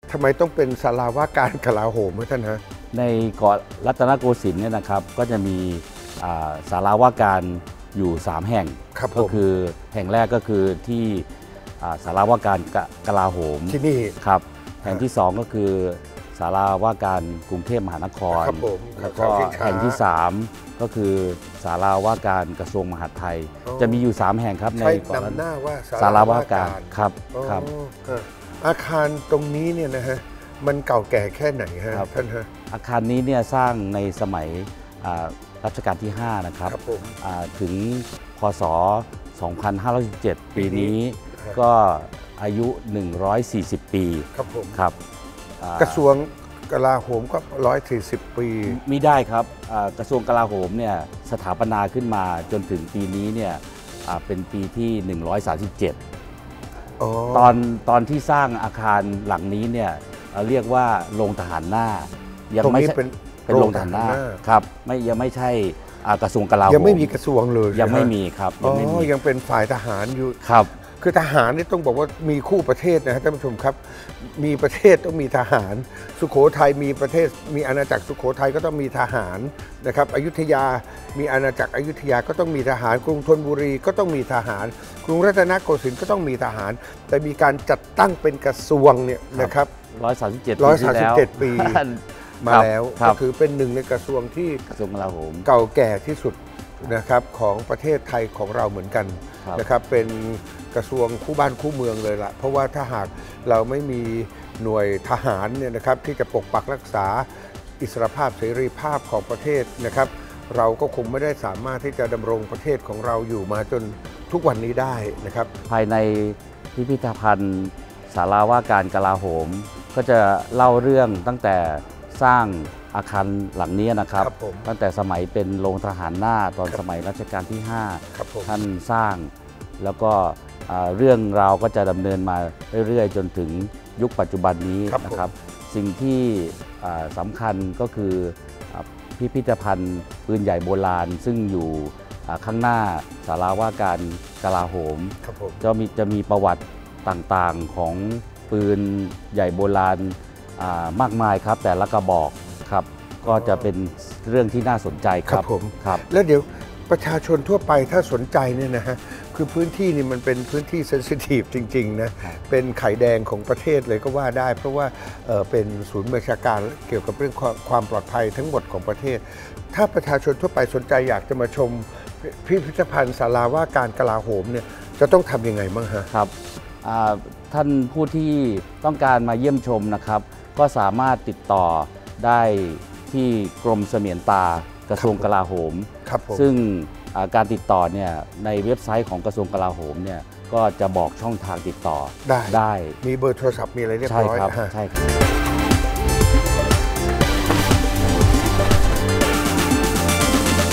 ทำไมต้องเป็นศาลาว่าการกลาโหมท่านฮะในเกาะรัตนโกสินทร์เนี่ยนะครับก็จะมีศาลาว่าการอยู่3แห่งก็คือแห่งแรกก็คือที่ศาลาว่าการกลาโหมที่นี่ครับแห่งที่2ก็คือศาลาว่าการกรุงเทพมหานครแล้วก็แห่งที่3ก็คือศาลาว่าการกระทรวงมหาดไทยจะมีอยู่3แห่งครับในเกาะศาลาว่าการครับอาคารตรงนี้เนี่ยนะฮะมันเก่าแก่แค่ไหนฮะท่านฮะอาคารนี้เนี่ยสร้างในสมัยรัชกาลที่5นะครับถึงพศ 2517 ปีนี้ก็อายุ 140 ปีครับกระทรวงกลาโหมก็140 ปีไม่ได้ครับกระทรวงกลาโหมเนี่ยสถาปนาขึ้นมาจนถึงปีนี้เนี่ยเป็นปีที่ 137ตอนที่สร้างอาคารหลังนี้เนี่ยเรียกว่าโรงทหารหน้ายังไม่เป็นโรงทหารหน้าครับยังไม่ใช่กระทรวงกลาโหมยังไม่มีกระทรวงเลยยังไม่มีครับยังเป็นฝ่ายทหารอยู่ครับคือทหารนี่ต้องบอกว่ามีคู่ประเทศนะท่านผู้ชมครับมีประเทศต้องมีทหารสุโขทัยมีประเทศมีอาณาจักรสุโขทัยก็ต้องมีทหารนะครับอยุธยามีอาณาจักรอยุธยาก็ต้องมีทหารกรุงธนบุรีก็ต้องมีทหารกรุงรัตนโกสินทร์ก็ต้องมีทหารแต่มีการจัดตั้งเป็นกระทรวงเนี่ยนะครับ 137 ปีมาแล้วก็ถือเป็นหนึ่งในกระทรวงที่กระทรวงกลาโหมเก่าแก่ที่สุดนะครับของประเทศไทยของเราเหมือนกันนะครับเป็นกระทรวงคู่บ้านคู่เมืองเลยล่ะเพราะว่าถ้าหากเราไม่มีหน่วยทหารเนี่ยนะครับที่จะปกปักรักษาอิสรภาพเสรีภาพของประเทศนะครับเราก็คงไม่ได้สามารถที่จะดำรงประเทศของเราอยู่มาจนทุกวันนี้ได้นะครับภายในพิพิธภัณฑ์ศาลาว่าการกลาโหมก็จะเล่าเรื่องตั้งแต่สร้างอาคารหลังนี้นะครับตั้งแต่สมัยเป็นโรงทหารหน้าตอนสมัยรัชกาลที่5ท่านสร้างแล้วก็เรื่องราวก็จะดำเนินมาเรื่อยๆจนถึงยุคปัจจุบันนี้นะครับสิ่งที่สำคัญก็คือพิพิธภัณฑ์ปืนใหญ่โบราณซึ่งอยู่ข้างหน้าศาลาว่าการกลาโหมจะมีประวัติต่างๆของปืนใหญ่โบราณมากมายครับแต่ละกระบอกครับก็จะเป็นเรื่องที่น่าสนใจครับผมครับแล้วเดี๋ยวประชาชนทั่วไปถ้าสนใจเนี่ยนะฮะคือพื้นที่นี่มันเป็นพื้นที่เซนซิทีฟจริงๆนะเป็นไข่แดงของประเทศเลยก็ว่าได้เพราะว่าเป็นศูนย์บัญชาการเกี่ยวกับเรื่องความปลอดภัยทั้งหมดของประเทศถ้าประชาชนทั่วไปสนใจอยากจะมาชมพิพิธภัณฑ์ศาลาว่าการกลาโหมเนี่ยจะต้องทำยังไงบ้างฮะครับท่านผู้ที่ต้องการมาเยี่ยมชมนะครับก็สามารถติดต่อได้ที่กรมเสมียนตากระทรวงกลาโหมซึ่งการติดต่อเนี่ยในเว็บไซต์ของกระทรวงกลาโหมเนี่ยก็จะบอกช่องทางติดต่อได้มีเบอร์โทรศัพท์มีอะไรเรียบร้อยใช่ครับ